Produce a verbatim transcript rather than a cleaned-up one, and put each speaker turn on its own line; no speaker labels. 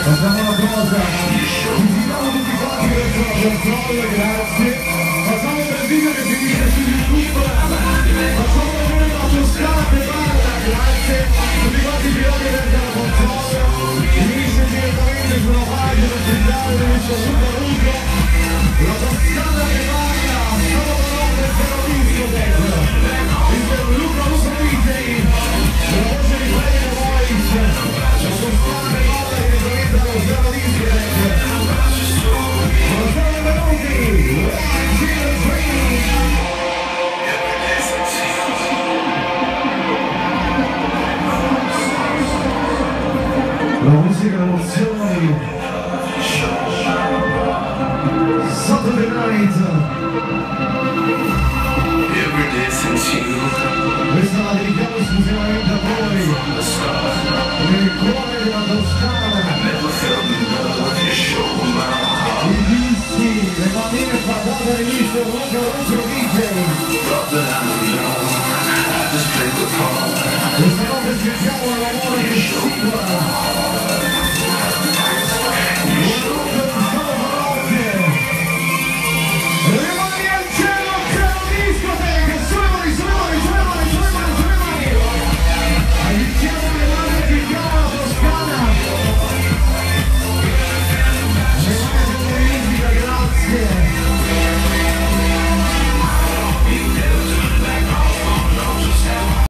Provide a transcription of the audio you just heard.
Facciamo una cosa, visitiamo tutti quanti verso la console, grazie. Facciamo per video che finisce su YouTube, facciamo vedere la Toscana che parla, grazie. Tutti quanti i piloti verso la console, finisce direttamente sulla pagina ufficiale del mister Luca Ruco. La Toscana che parla, solo notte zero discoteca. Mister Luca Ruco D J, la voce di Play Voice, la Toscana che parla direttamente dallo zero discoteca. Buonasera benvenuti, la musica, le emozioni, Saturday Night, questa la dedichiamo esclusivamente a voi, nel cuore della Toscana, i dischi, le bambine fatate di mister Luca Ruco D J. Questa notte sentiamo la lavoro che scivola.